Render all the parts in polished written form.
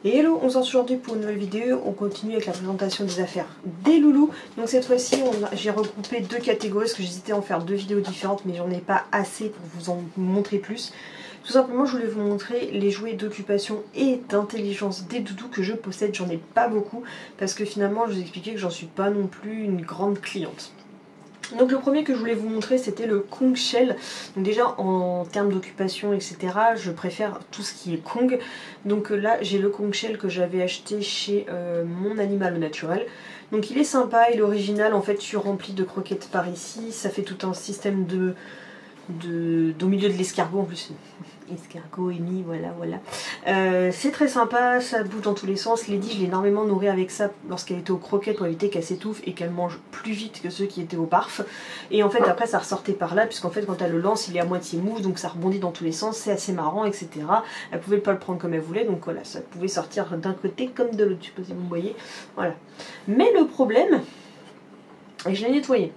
Et hello, on se retrouve aujourd'hui pour une nouvelle vidéo. On continue avec la présentation des affaires des loulous. Donc cette fois-ci, j'ai regroupé deux catégories parce que j'hésitais à en faire deux vidéos différentes, mais j'en ai pas assez pour vous en montrer plus. Tout simplement, je voulais vous montrer les jouets d'occupation et d'intelligence des doudous que je possède. J'en ai pas beaucoup parce que finalement, je vous expliquais que j'en suis pas non plus une grande cliente. Donc le premier que je voulais vous montrer, c'était le Kong Shell. Donc déjà en termes d'occupation etc, je préfère tout ce qui est Kong. Donc là j'ai le Kong Shell que j'avais acheté chez Mon Animal au Naturel. Donc il est sympa, il est original, en fait je suis remplie de croquettes par ici. Ça fait tout un système au milieu de l'escargot en plus. Escargot émis, voilà. C'est très sympa, ça bouge dans tous les sens. Lady, je l'ai énormément nourrie avec ça lorsqu'elle était aux croquettes pour éviter qu'elle s'étouffe et qu'elle mange plus vite que ceux qui étaient au parf. Et en fait après ça ressortait par là, puisqu'en fait quand elle le lance il est à moitié mou, donc ça rebondit dans tous les sens, c'est assez marrant, etc. Elle pouvait pas le prendre comme elle voulait, donc voilà, ça pouvait sortir d'un côté comme de l'autre, je sais pas si vous voyez. Voilà. Mais le problème, et je l'ai nettoyé.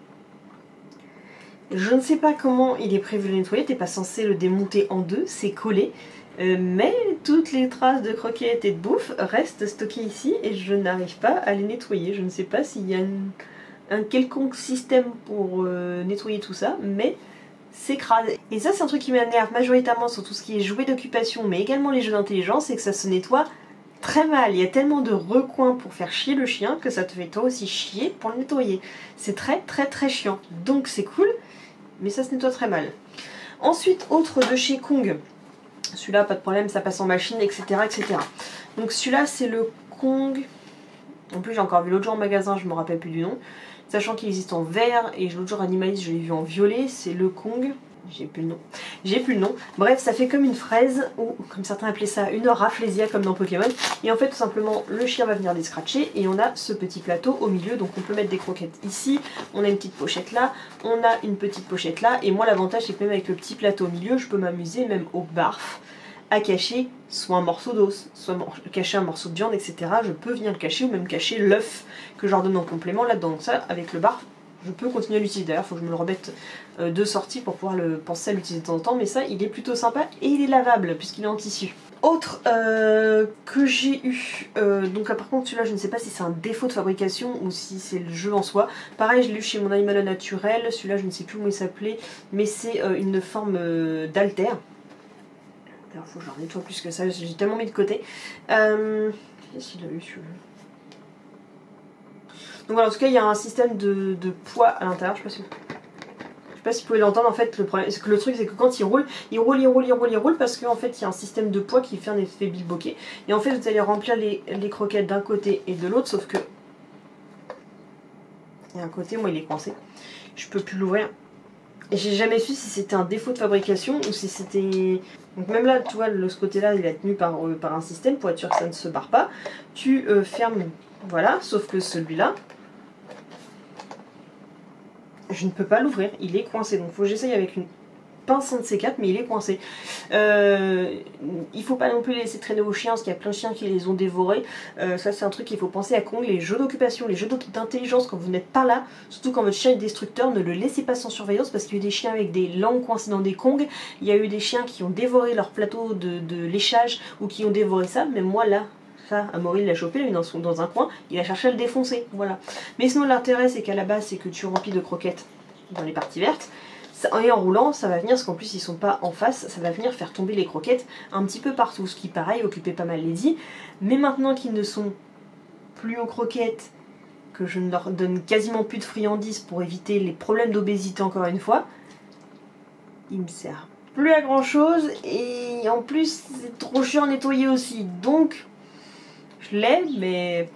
Je ne sais pas comment il est prévu de le nettoyer, t'es pas censé le démonter en deux, c'est collé. Mais toutes les traces de croquettes et de bouffe restent stockées ici et je n'arrive pas à les nettoyer. Je ne sais pas s'il y a un quelconque système pour nettoyer tout ça, mais c'est crade. Et ça c'est un truc qui m'énerve majoritairement sur tout ce qui est jouets d'occupation, mais également les jeux d'intelligence, c'est que ça se nettoie très mal. Il y a tellement de recoins pour faire chier le chien que ça te fait toi aussi chier pour le nettoyer. C'est très chiant. Donc c'est cool, mais ça se nettoie très mal. Ensuite, autre de chez Kong. Celui-là, pas de problème, ça passe en machine, etc. Donc celui-là, c'est le Kong. En plus, j'ai encore vu l'autre jour en magasin, je me rappelle plus du nom. Sachant qu'il existe en vert, et l'autre jour Animaliste, je l'ai vu en violet. C'est le Kong. J'ai plus le nom. Bref, ça fait comme une fraise, ou comme certains appelaient ça, une raflesia comme dans Pokémon. Et en fait, tout simplement, le chien va venir les scratcher et on a ce petit plateau au milieu. Donc on peut mettre des croquettes ici, on a une petite pochette là, on a une petite pochette là. Et moi, l'avantage, c'est que même avec le petit plateau au milieu, je peux m'amuser, même au barf, à cacher soit un morceau d'os, soit cacher un morceau de viande, etc. Je peux venir le cacher, ou même cacher l'œuf que je leur donne en complément là-dedans. Donc ça, avec le barf, je peux continuer à l'utiliser. D'ailleurs, il faut que je me le remette de sortie pour pouvoir penser à l'utiliser de temps en temps. Mais ça, il est plutôt sympa et il est lavable puisqu'il est en tissu. Autre que j'ai eu, donc par contre celui-là je ne sais pas si c'est un défaut de fabrication ou si c'est le jeu en soi. Pareil, je l'ai eu chez Mon Animal Naturel. Celui-là je ne sais plus comment il s'appelait, mais c'est une forme d'alter. Il faut que je le nettoie plus que ça, j'ai tellement mis de côté. Qu'est-ce qu'il a eu celui-là? Donc voilà, en tout cas il y a un système de poids à l'intérieur, je sais pas si vous pouvez l'entendre. En fait le problème, c'est que le truc c'est que quand il roule parce qu'en fait il y a un système de poids qui fait un effet bilboquet. Et en fait vous allez remplir les croquettes d'un côté et de l'autre, sauf que il y a un côté, moi il est coincé, je peux plus l'ouvrir. Et j'ai jamais su si c'était un défaut de fabrication ou si c'était... Donc même là, tu vois, ce côté-là, il est tenu par un système pour être sûr que ça ne se barre pas. Tu fermes, voilà, sauf que celui-là, je ne peux pas l'ouvrir, il est coincé. Donc il faut que j'essaye avec une pince de C4, mais il est coincé. Il faut pas non plus les laisser traîner aux chiens, parce qu'il y a plein de chiens qui les ont dévorés. Ça c'est un truc qu'il faut penser à Kong. Les jeux d'occupation, les jeux d'intelligence, quand vous n'êtes pas là, surtout quand votre chien est destructeur, ne le laissez pas sans surveillance, parce qu'il y a eu des chiens avec des langues coincées dans des Kongs. Il y a eu des chiens qui ont dévoré leur plateau de léchage, ou qui ont dévoré ça. Même moi là, ça, Amaury l'a chopé, il l'a mis dans un coin, il a cherché à le défoncer, voilà. Mais sinon l'intérêt c'est qu'à la base c'est que tu remplis de croquettes dans les parties vertes. Et en roulant, ça va venir, parce qu'en plus ils sont pas en face, ça va venir faire tomber les croquettes un petit peu partout, ce qui pareil occupait pas mal Lady. Mais maintenant qu'ils ne sont plus aux croquettes, que je ne leur donne quasiment plus de friandises pour éviter les problèmes d'obésité encore une fois, il me sert plus à grand chose, et en plus c'est trop chiant à nettoyer aussi, donc je l'ai, mais...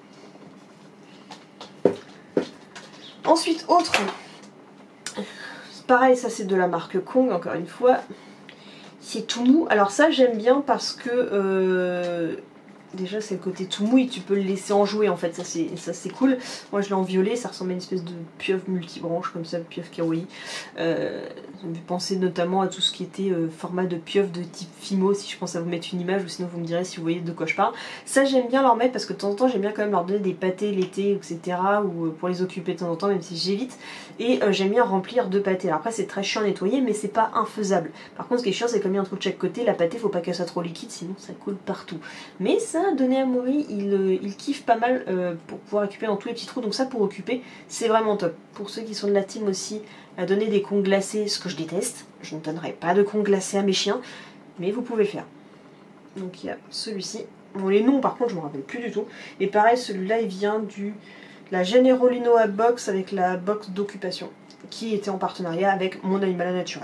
Ensuite, autre... Pareil, ça c'est de la marque Kong, encore une fois. C'est tout mou. Alors ça j'aime bien parce que déjà c'est le côté tout mouille, tu peux le laisser en jouer en fait, ça c'est cool. Moi je l'ai en violet, ça ressemble à une espèce de pieuvre multibranche comme ça, pieuvre kawaii. Ça me fait penser notamment à tout ce qui était format de pieuvre de type Fimo, si je pense à vous mettre une image ou sinon vous me direz si vous voyez de quoi je parle. Ça j'aime bien leur mettre parce que de temps en temps j'aime bien quand même leur donner des pâtés l'été etc. ou pour les occuper de temps en temps même si j'évite. Et j'aime bien remplir de pâtés. Alors après c'est très chiant à nettoyer mais c'est pas infaisable. Par contre ce qui est chiant c'est comme il y a un trou de chaque côté, la pâtée faut pas qu'elle soit trop liquide sinon ça coule partout. Mais ça, donner à Maury, il kiffe pas mal pour pouvoir récupérer dans tous les petits trous, donc ça pour occuper, c'est vraiment top. Pour ceux qui sont de la team aussi, à donner des congs glacés, ce que je déteste, je ne donnerai pas de congs glacés à mes chiens, mais vous pouvez le faire. Donc il y a celui-ci. Bon, les noms par contre je me rappelle plus du tout. Et pareil, celui-là il vient du la Generolinoa box avec la box d'occupation, qui était en partenariat avec Mon Animal Naturel.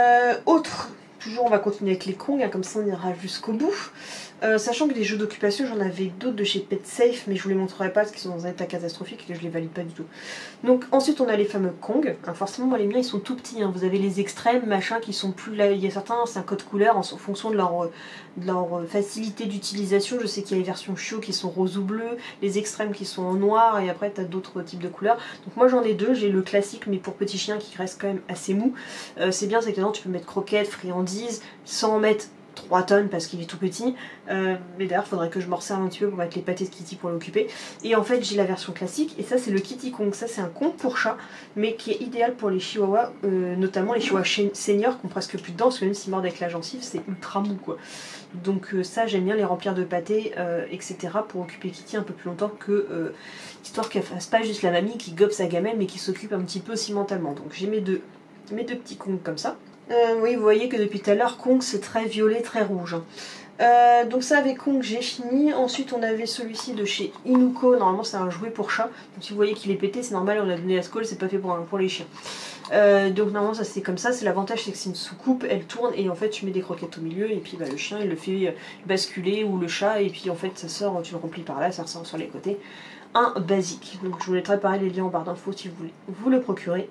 Autre, toujours on va continuer avec les congs, hein, comme ça on ira jusqu'au bout. Sachant que des jeux d'occupation, j'en avais d'autres de chez Pet Safe, mais je vous les montrerai pas parce qu'ils sont dans un état catastrophique et que je les valide pas du tout. Donc ensuite on a les fameux Kong. Alors, forcément moi les miens ils sont tout petits, hein. Vous avez les extrêmes, machin, qui sont plus là. Il y a certains, c'est un code couleur en fonction de leur facilité d'utilisation. Je sais qu'il y a les versions chiots qui sont rose ou bleu, les extrêmes qui sont en noir, et après t'as d'autres types de couleurs. Donc moi j'en ai deux, j'ai le classique mais pour petits chiens qui reste quand même assez mou. C'est bien, c'est que dedans tu peux mettre croquettes, friandises, sans en mettre 3 tonnes parce qu'il est tout petit, mais d'ailleurs il faudrait que je m'en resserre un petit peu pour mettre les pâtés de Kitty pour l'occuper. Et en fait j'ai la version classique et ça c'est le Kitty Kong, ça c'est un Kong pour chat mais qui est idéal pour les chihuahuas, notamment les chihuahuas seniors qui ont presque plus de dents parce que même s'ils mordent avec la gencive c'est ultra mou quoi. Donc ça j'aime bien les remplir de pâtés etc pour occuper Kitty un peu plus longtemps que histoire qu'elle fasse pas juste la mamie qui gobe sa gamelle mais qui s'occupe un petit peu aussi mentalement. Donc j'ai mes deux petits Kongs comme ça. Oui, vous voyez que depuis tout à l'heure, Kong c'est très violet, très rouge. Donc ça avec Kong j'ai fini. Ensuite on avait celui-ci de chez Inuko. Normalement c'est un jouet pour chat. Donc si vous voyez qu'il est pété, c'est normal, on l'a donné à Skoll, c'est pas fait pour les chiens. Donc normalement ça c'est comme ça. C'est l'avantage, c'est que c'est une soucoupe, elle tourne et en fait tu mets des croquettes au milieu et puis bah, le chien il le fait basculer ou le chat et puis en fait ça sort, tu le remplis par là, ça ressort sur les côtés. Un basique. Donc je vous mettrai pareil les liens en barre d'infos si vous voulez vous le procurer.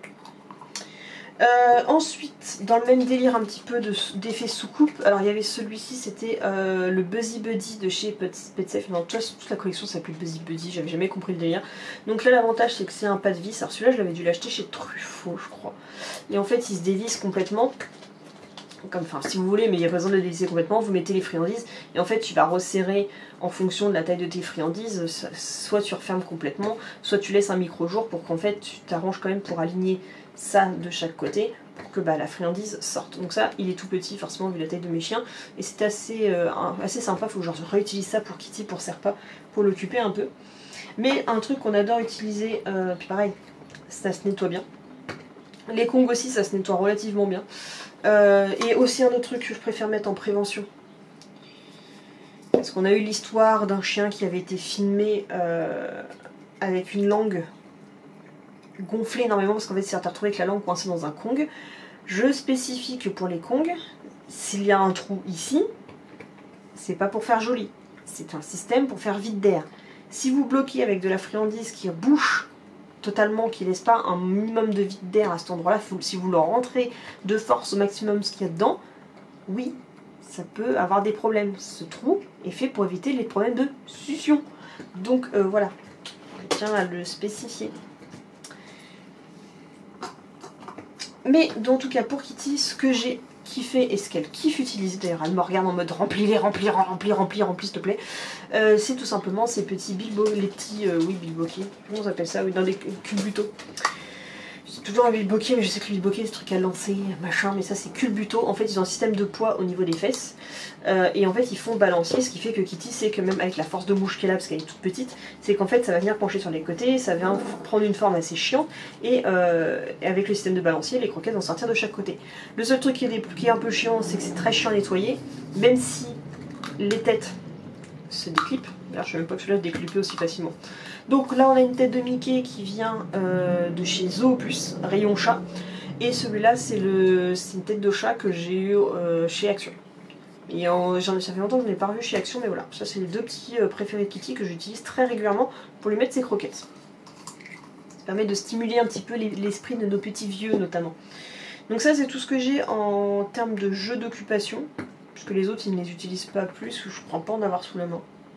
Ensuite, dans le même délire un petit peu d'effet soucoupe, alors il y avait celui-ci, c'était le Buzzy Buddy de chez Pet Safe. Non, toute la collection s'appelait Buzzy Buddy, j'avais jamais compris le délire. Donc là l'avantage c'est que c'est un pas de vis, alors celui-là je l'avais dû l'acheter chez Truffaut je crois. Et en fait il se dévisse complètement, comme, enfin si vous voulez, mais il n'y a pas besoin de le dévisser complètement, vous mettez les friandises et en fait tu vas resserrer en fonction de la taille de tes friandises, soit tu refermes complètement, soit tu laisses un micro-jour pour qu'en fait tu t'arranges quand même pour aligner ça de chaque côté pour que bah, la friandise sorte. Donc ça il est tout petit forcément vu la taille de mes chiens et c'est assez sympa, il faut que je réutilise ça pour Kitty, pour Serpa, pour l'occuper un peu. Mais un truc qu'on adore utiliser, puis pareil, ça se nettoie bien. Les Kongs aussi ça se nettoie relativement bien. Et aussi un autre truc que je préfère mettre en prévention. Parce qu'on a eu l'histoire d'un chien qui avait été filmé avec une langue gonflée énormément parce qu'en fait il s'est retrouvé avec la langue coincée dans un Kong. Je spécifie que pour les Kongs, s'il y a un trou ici, c'est pas pour faire joli, c'est un système pour faire vide d'air. Si vous bloquez avec de la friandise qui bouche totalement, qui laisse pas un minimum de vide d'air à cet endroit-là, si vous le rentrez de force au maximum ce qu'il y a dedans, oui, ça peut avoir des problèmes. Ce trou est fait pour éviter les problèmes de succion. Donc voilà, je tiens à le spécifier. Mais en tout cas pour Kitty, ce que j'ai kiffé et ce qu'elle kiffe utiliser, d'ailleurs elle me regarde en mode remplis-les, remplis s'il te plaît, c'est tout simplement ces petits bilbo, les petits, oui bilboquets, comment on appelle ça, oui, dans des culbutos. J'ai toujours un bilboquet, mais je sais que le bilboquet c'est ce truc à lancer, machin, mais ça c'est culbuto. En fait ils ont un système de poids au niveau des fesses, et en fait ils font balancier, ce qui fait que Kitty sait que même avec la force de mouche qu'elle a, parce qu'elle est toute petite, c'est qu'en fait ça va venir pencher sur les côtés, ça vient prendre une forme assez chiante, et avec le système de balancier, les croquettes vont sortir de chaque côté. Le seul truc qui est un peu chiant, c'est que c'est très chiant à nettoyer, même si les têtes se déclipent. D'ailleurs je ne sais même pas que celui-là se déclipait aussi facilement. Donc là on a une tête de Mickey qui vient de chez Zooplus, rayon chat. Et celui-là c'est une tête de chat que j'ai eu chez Action. Et ça fait longtemps que je n'ai pas revu chez Action, mais voilà. Ça c'est les deux petits préférés de Kitty que j'utilise très régulièrement pour lui mettre ses croquettes. Ça permet de stimuler un petit peu l'esprit de nos petits vieux notamment. Donc ça c'est tout ce que j'ai en termes de jeux d'occupation. Puisque les autres ils ne les utilisent pas plus, je ne crois pas en avoir sous la main.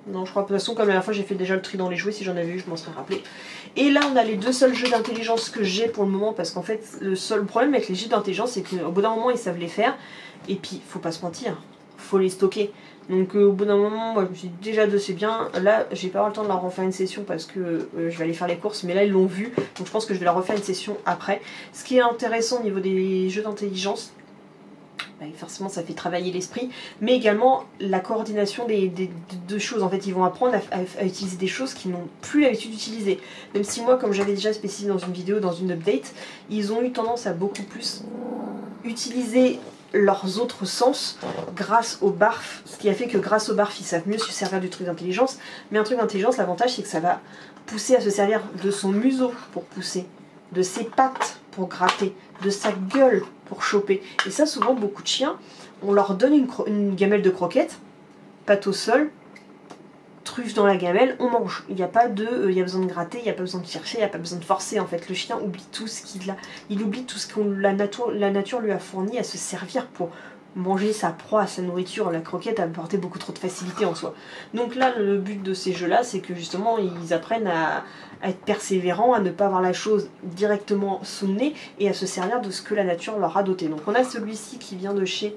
Non, je crois, de toute façon, comme la dernière fois, j'ai fait déjà le tri dans les jouets, si j'en avais eu, je m'en serais rappelé. Et là, on a les deux seuls jeux d'intelligence que j'ai pour le moment, parce qu'en fait, le seul problème avec les jeux d'intelligence, c'est qu'au bout d'un moment, ils savent les faire, et puis, faut pas se mentir, faut les stocker. Donc au bout d'un moment, moi je me suis dit déjà deux c'est bien. Là, j'ai pas avoir le temps de leur refaire une session parce que je vais aller faire les courses, mais là ils l'ont vu, donc je pense que je vais leur refaire une session après. Ce qui est intéressant au niveau des jeux d'intelligence, bah, forcément ça fait travailler l'esprit, mais également la coordination des deux choses. En fait, ils vont apprendre à utiliser des choses qu'ils n'ont plus l'habitude d'utiliser. Même si moi, comme j'avais déjà spécifié dans une vidéo, dans une update, ils ont eu tendance à beaucoup plus utiliser leurs autres sens grâce au barf, ce qui a fait que grâce au barf ils savent mieux se servir du truc d'intelligence. Mais un truc d'intelligence, l'avantage c'est que ça va pousser à se servir de son museau pour pousser, de ses pattes pour gratter, de sa gueule pour choper. Et ça, souvent beaucoup de chiens, on leur donne une gamelle de croquettes, patte au sol, truffe dans la gamelle, on mange. Il n'y a pas de, il y a besoin de gratter, il n'y a pas besoin de chercher, il n'y a pas besoin de forcer. En fait, le chien oublie tout ce qu'il a. Il oublie tout ce que la nature lui a fourni à se servir pour manger sa proie, sa nourriture. La croquette a apporté beaucoup trop de facilité en soi. Donc là, le but de ces jeux-là, c'est que justement, ils apprennent à être persévérants, à ne pas avoir la chose directement sous le nez et à se servir de ce que la nature leur a doté. Donc on a celui-ci qui vient de chez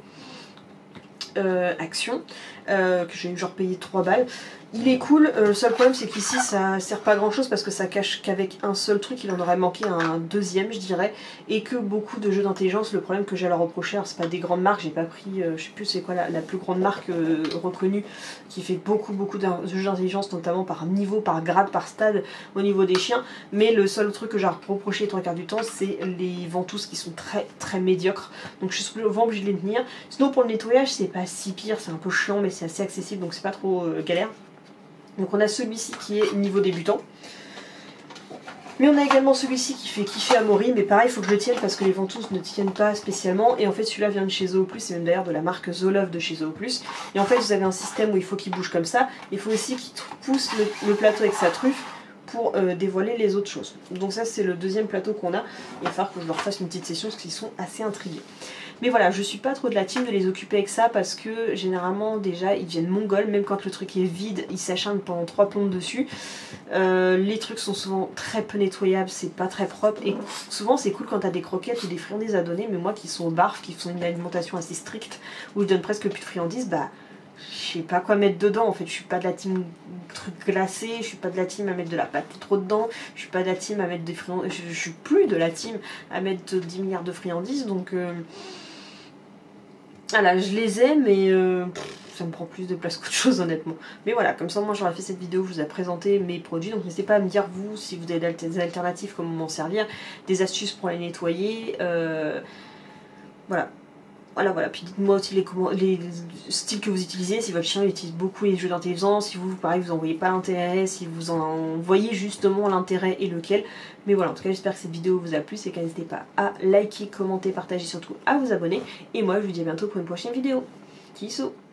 Action, que j'ai genre payé 3 balles. Il est cool, le seul problème c'est qu'ici ça sert pas à grand chose parce que ça cache qu'avec un seul truc, il en aurait manqué un deuxième je dirais, et que beaucoup de jeux d'intelligence, le problème que j'ai à leur reprocher, c'est pas des grandes marques, j'ai pas pris, je sais plus c'est quoi la plus grande marque reconnue qui fait beaucoup de jeux d'intelligence, notamment par niveau, par grade, par stade au niveau des chiens, mais le seul truc que j'ai à reprocher les 3/4 du temps c'est les ventouses qui sont très médiocres, donc je suis souvent obligée de les tenir. Sinon pour le nettoyage c'est pas si pire, c'est un peu chiant mais c'est assez accessible donc c'est pas trop galère. Donc on a celui-ci qui est niveau débutant. Mais on a également celui-ci qui fait kiffer Amaury, mais pareil il faut que je le tienne parce que les ventouses ne tiennent pas spécialement. Et en fait celui-là vient de chez Zooplus, c'est même d'ailleurs de la marque Zoolove de chez Zooplus. Et en fait vous avez un système où il faut qu'il bouge comme ça. Il faut aussi qu'il pousse le plateau avec sa truffe pour dévoiler les autres choses. Donc ça c'est le deuxième plateau qu'on a. Il va falloir que je leur fasse une petite session parce qu'ils sont assez intrigués. Mais voilà, je suis pas trop de la team de les occuper avec ça parce que généralement déjà ils deviennent mongols, même quand le truc est vide, ils s'acharnent pendant 3 plombes dessus. Les trucs sont souvent très peu nettoyables, c'est pas très propre et souvent c'est cool quand t'as des croquettes ou des friandises à donner, mais moi qui sont au barf, qui font une alimentation assez stricte où je donne presque plus de friandises, bah je sais pas quoi mettre dedans en fait, je suis pas de la team truc glacé, je suis pas de la team à mettre de la pâte trop dedans, je suis pas de la team à mettre des friandises, je suis plus de la team à mettre 10 milliards de friandises donc voilà, je les ai mais ça me prend plus de place qu'autre chose honnêtement. Mais voilà, comme ça moi j'aurais fait cette vidéo, je vous ai présenté mes produits, donc n'hésitez pas à me dire vous si vous avez des alternatives, comment m'en servir, des astuces pour les nettoyer, voilà. Voilà, puis dites-moi aussi les styles que vous utilisez, si votre chien utilise beaucoup les jeux d'intelligence, si vous, pareil, vous en voyez pas l'intérêt, si vous en voyez justement l'intérêt et lequel. Mais voilà, en tout cas, j'espère que cette vidéo vous a plu, c'est qu'n'hésitez pas à liker, commenter, partager, surtout à vous abonner. Et moi, je vous dis à bientôt pour une prochaine vidéo. Tissot!